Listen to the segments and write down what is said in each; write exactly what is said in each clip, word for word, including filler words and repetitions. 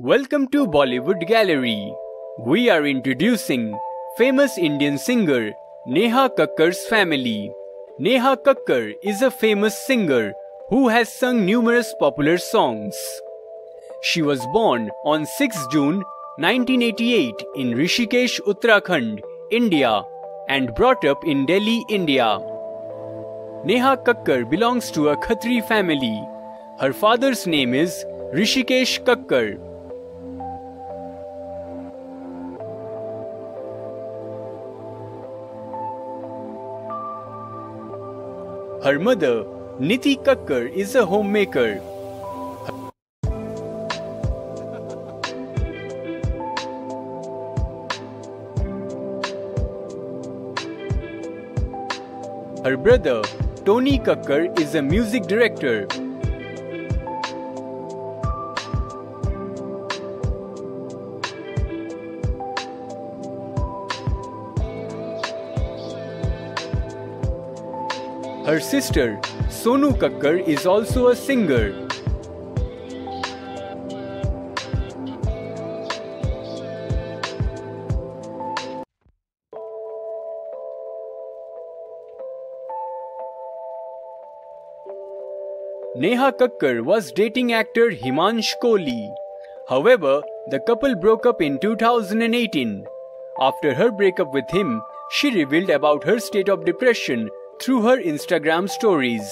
Welcome to Bollywood Gallery. We are introducing famous Indian singer Neha Kakkar's family. Neha Kakkar is a famous singer who has sung numerous popular songs. She was born on sixth June nineteen eighty-eight in Rishikesh, Uttarakhand, India and brought up in Delhi, India. Neha Kakkar belongs to a Khatri family. Her father's name is Rishikesh Kakkar. Her mother, Niti Kakkar, is a homemaker. Her brother, Tony Kakkar, is a music director. Her sister, Sonu Kakkar, is also a singer. Neha Kakkar was dating actor Himansh Kohli. However, the couple broke up in two thousand eighteen. After her breakup with him, she revealed about her state of depression through her Instagram stories.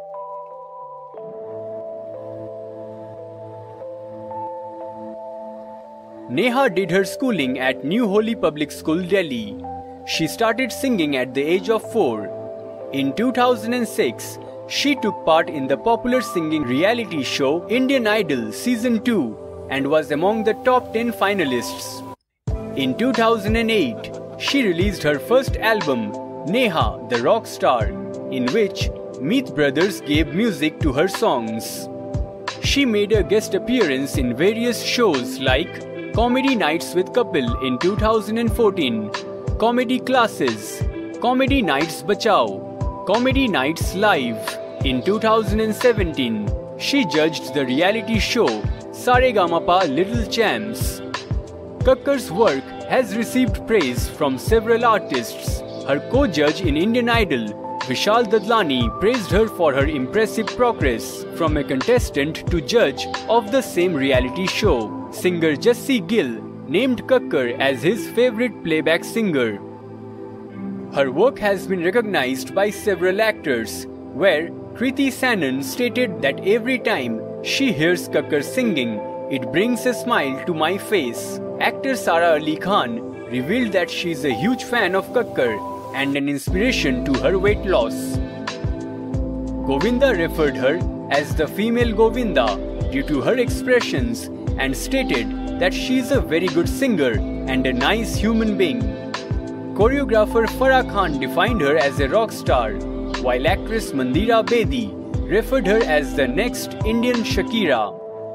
Neha did her schooling at New Holy Public School, Delhi. She started singing at the age of four. In two thousand six, she took part in the popular singing reality show Indian Idol Season two and was among the top ten finalists. In two thousand eight, she released her first album, Neha, the Rock Star, in which Meet Brothers gave music to her songs. She made a guest appearance in various shows like Comedy Nights with Kapil in two thousand fourteen, Comedy Classes, Comedy Nights Bachao, Comedy Nights Live. In two thousand seventeen, she judged the reality show Saregamapa Little Champs. Kakkar's work has received praise from several artists. Her co-judge in Indian Idol, Vishal Dadlani, praised her for her impressive progress from a contestant to judge of the same reality show. Singer Jassi Gill named Kakkar as his favorite playback singer. Her work has been recognized by several actors, where Kriti Sanon stated that every time she hears Kakkar singing, it brings a smile to my face. Actor Sara Ali Khan revealed that she is a huge fan of Kakkar and an inspiration to her weight loss. Govinda referred her as the female Govinda due to her expressions and stated that she is a very good singer and a nice human being. Choreographer Farah Khan defined her as a rock star, while actress Mandira Bedi referred her as the next Indian Shakira.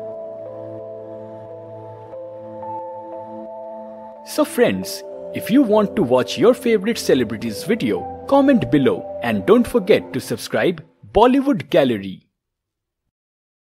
So friends, if you want to watch your favorite celebrities video, comment below and don't forget to subscribe Bollywood Gallery.